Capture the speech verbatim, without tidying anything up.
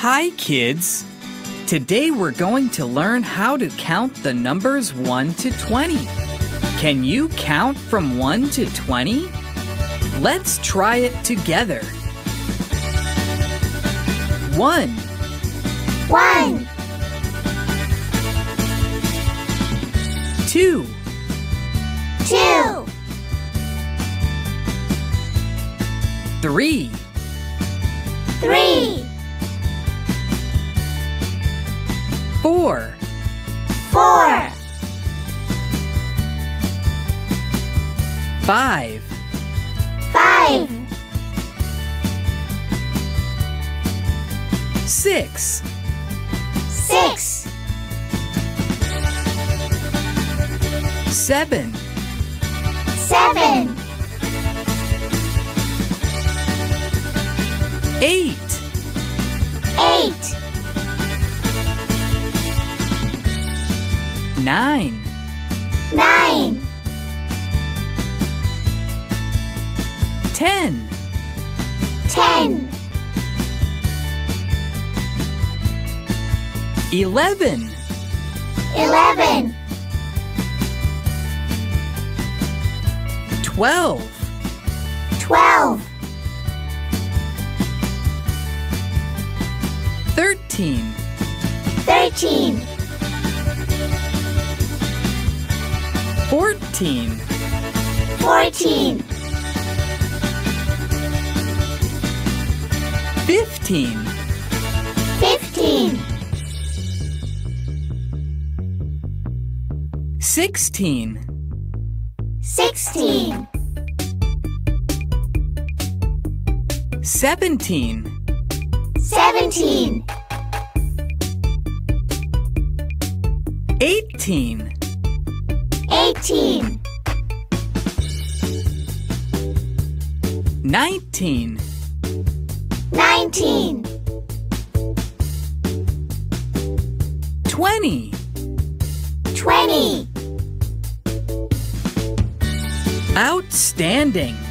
Hi, kids! Today we're going to learn how to count the numbers one to twenty. Can you count from one to twenty? Let's try it together. One. One. Two. Two. Three. Three. Four. Four. Five. Five. Six. Six. Seven. Seven. Eight. Eight. Nine. Nine. Ten. Ten. Eleven. Eleven. Twelve. Twelve. Thirteen. Thirteen. Fourteen. Fourteen. Fifteen. Fifteen. Sixteen. Sixteen. Seventeen. Seventeen. Eighteen. Eighteen. Nineteen. Nineteen. Twenty. Twenty. Outstanding!